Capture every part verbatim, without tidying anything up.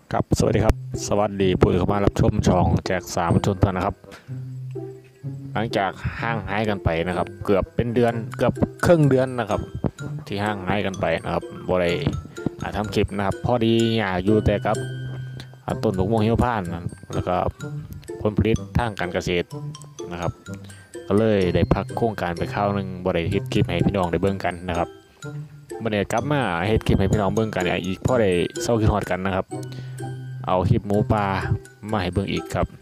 ครับสวัสดีครับสวัสดีผู้ที่เข้ามารับชมช่องแจกสามชนท่านนะครับหลังจากห่างหายกันไปนะครับเกือบเป็นเดือนเกือบครึ่งเดือนนะครับที่ห่างหายกันไปนะครับบ่ได้ทำคลิปนะครับพอดีอยากอยู่แต่กับต้นถุกมงเหี่ยวผ่านนะแล้วก็ผลผลิตทางการเกษตรนะครับก็เลยได้พักโครงการไปคราวหนึ่งบ่ได้เฮ็ดคลิปให้พี่น้องได้เบิ่งกันนะครับบ่ได้กลับมาเฮ็ดคลิปให้พี่น้องเบิ่งกันอีกพอได้เศร้าคิดฮอดกันนะครับเอาคลิปหมูปลามาให้เบิ่งอีกครับ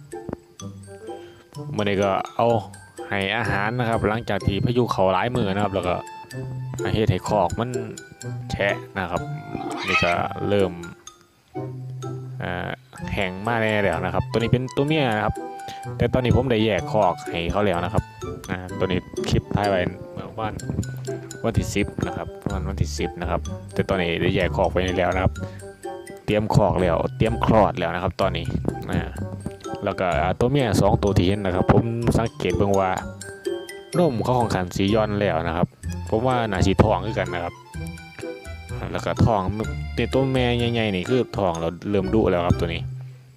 เมื่อนี้ก็เอาให้อาหารนะครับหลังจากที่พายุเขาหลายมือนะครับแล้วก็เฮ็ดให้คอกมันแฉะนะครับนี่ก็เริ่มแห้งมาแน่แล้วนะครับตัวนี้เป็นตัวเมียนะครับแต่ตอนนี้ผมได้แยกคอกให้เขาแล้วนะครับตัวนี้คลิปถ่ายไว้เมื่อวันวันที่สิบนะครับวันวันที่สิบนะครับแต่ตอนนี้ได้แยกคอกไปแล้วนะครับเตรียมคอกแล้วเตรียมคลอดแล้วนะครับตอนนี้นะแล้วก็ตัวเมียสองตัวที่เห็นนะครับผมสังเกตเบิ่งว่านมเขาของขันสีย้อนแล้วนะครับผมว่าน่าสีทองคือกันนะครับแล้วก็ทองในตัวแม่ใหญ่ๆนี่คือทองเราเริ่มดุแล้วครับตัวนี้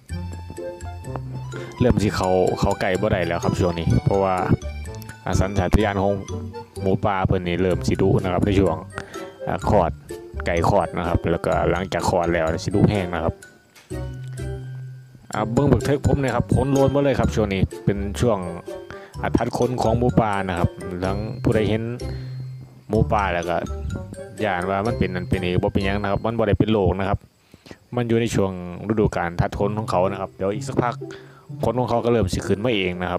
เริ่มที่เขาเขาไก่บ่ได้แล้วครับช่วงนี้เพราะว่าสัญชาตญาณของหมูป่าเพิ่นนี่เริ่มสิดุนะครับในช่วงคลอดไก่คลอดนะครับแล้วก็หลังจากคลอดแล้วสิดุแห้งนะครับเบิ้งบักเทิกผมเนี่ยครับพ้นโลนมาเลยครับช่วงนี้เป็นช่วงทัดคนของหมูป่านะครับหลังผู้ใดเห็นหมูป่าแล้วก็ย่านว่ามันเป็นนั่นเป็นนี่บ่เป็นยังนะครับมันบ่ได้เป็นโรคนะครับมันอยู่ในช่วงฤดูกาลทัดคนของเขานะครับเดี๋ยวอีกสักพักคนของเขาก็เริ่มสิขึ้นมาเองนะครับ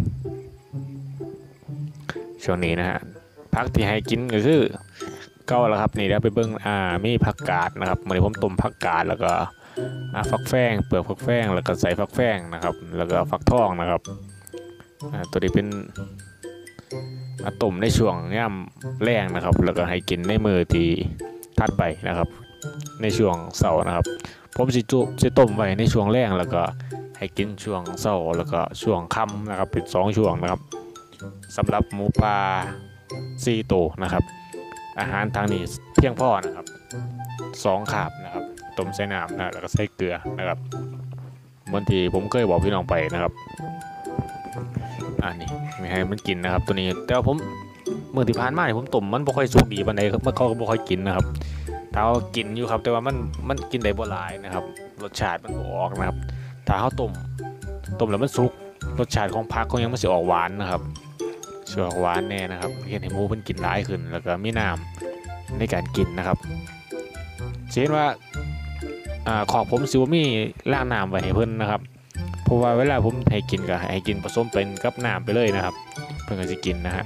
ช่วงนี้นะฮะพักที่ให้กินก็คือเก้าแล้วครับนี่เดี๋ยวไปเบิ้งอ่ามีผักกาดนะครับเมื่อผมต้มผักกาดแล้วก็ฟักแฟงเปลือกฟักแฟงแล้วก็ใส่ฟักแฟงนะครับแล้วก็ฟักทองนะครับตัวนี้เป็นต้มในช่วงย่ำแรงนะครับแล้วก็ให้กินในมือที่ทัดไปนะครับในช่วงเสาร์นะครับผมสิจุจะต้มไว้ในช่วงแรงแล้วก็ให้กินช่วงเสาร์แล้วก็ช่วงค่ำนะครับเป็นสองช่วงนะครับสำหรับหมูปลาสี่ตัวนะครับอาหารทางนี้เพียงพอนะครับสองขาบนะครับต้มใส่น้ำนะแล้วก็ใส่เกลือนะครับเหมือนที่ผมเคยบอกพี่น้องไปนะครับอันนี้ไม่ให้มันกินนะครับตัวนี้แต่ว่าผมเมื่อที่ผ่านมาเนี่ยผมต้มมันบ่ค่อยสุกดีปานใดมันเขาก็บ่ค่อยกินนะครับถ้าเขากินอยู่ครับแต่ว่ามันมันกินได้บ่หลายนะครับรสชาติมันบ่ออกนะครับถ้าเขาต้มต้มแล้วมันสุกรสชาติของผักเขายังมันสิออกหวานนะครับสิออกหวานแน่นะครับเห็นให้หมูมันกินหลายขึ้นแล้วก็มีน้ำในการกินนะครับเช่นว่าอ่าของผมซิวมี่ล่างน้ำไว้ให้เพิ่นนะครับเพราะว่าเวลาผมให้กินก็ให้กินผสมเป็นกับน้ำไปเลยนะครับเพิ่นก็จะกินนะฮะ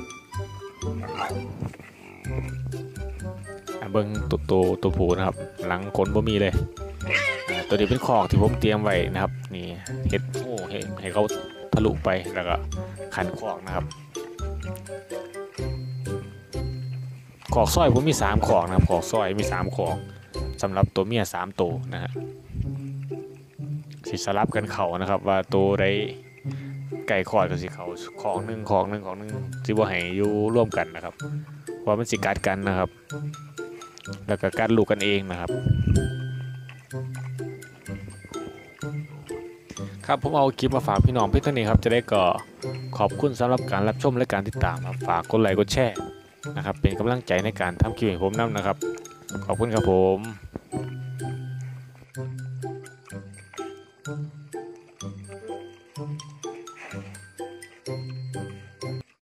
เบิ้งตัวตัวตัวผูนะครับหลังขนบ่มีเลยตัวนี้เป็นขอกที่ผมเตรียมไว้นะครับนี่เห็ดโอ้เห็ดให้เขาทะลุไปแล้วก็ขันขอกนะครับขอกสร้อยผมมีสามขอกนะครับขอกสร้อยมีสามขอกสำหรับตัวเมียสามตัวนะฮะสิสลับกันเขานะครับว่าตัวใดไก่ขอดกับสิเขาของหนึ่งของหนึ่งของหนึ่งสิบ่ให้อยู่ร่วมกันนะครับเพราะมันสิกัดกันนะครับแล้วก็กัดลูกกันเองนะครับครับผมเอาคลิปมาฝากพี่น้องพี่ท่านนี้ครับจะได้ก็ขอบคุณสำหรับการรับชมและการติดตามครับฝากกดไลค์กดแชร์นะครับเป็นกำลังใจในการทำคลิปให้ผมนำนะครับขอบคุณครับผม